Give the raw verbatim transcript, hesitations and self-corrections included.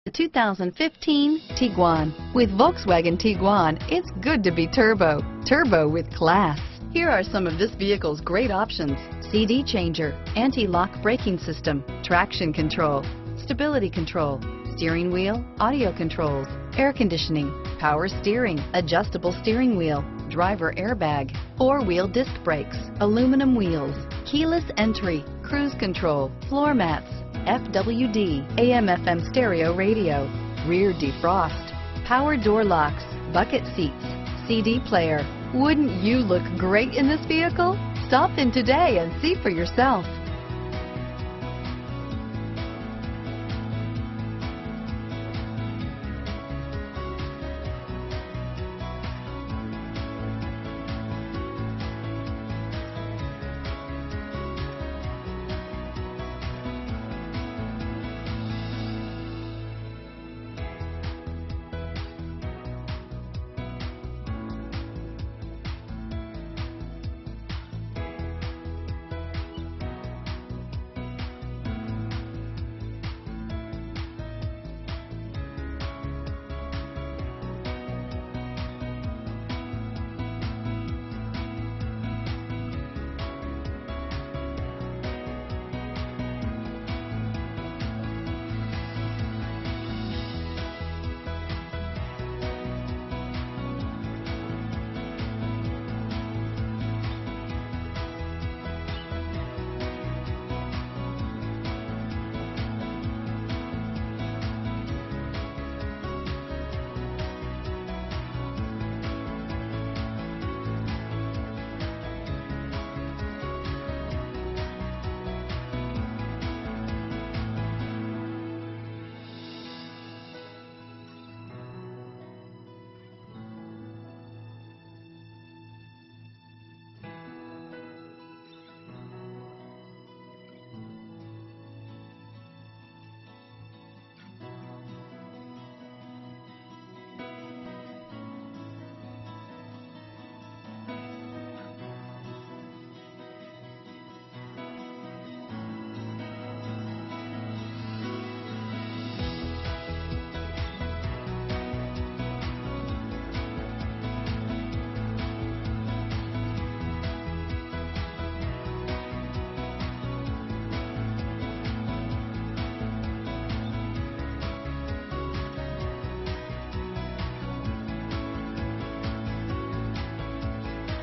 The two thousand fifteen Tiguan. With Volkswagen Tiguan, it's good to be turbo. Turbo with class. Here are some of this vehicle's great options: C D changer, anti-lock braking system, traction control, stability control, steering wheel audio controls, air conditioning, power steering, adjustable steering wheel, driver airbag, four-wheel disc brakes, aluminum wheels, keyless entry, cruise control, floor mats, F W D, A M F M stereo radio, rear defrost, power door locks, bucket seats, C D player. Wouldn't you look great in this vehicle? Stop in today and see for yourself.